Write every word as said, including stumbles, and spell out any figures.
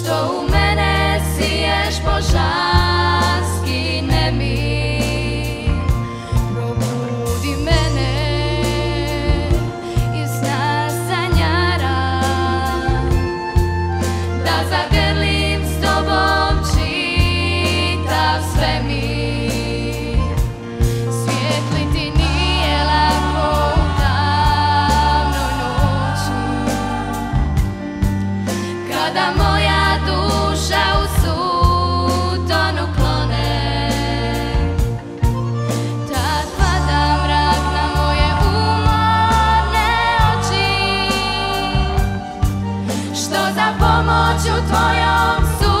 što u mene siješ božanski nemir. Probudi mene iz sna sanjara, da zagrlim s tobom čitav svemir. Svijetliti nije lako u tamnoj noći, kada moja duša u sutonu klone. Tad pada mrak na moje umorne oči, što za pomoć u tvojom su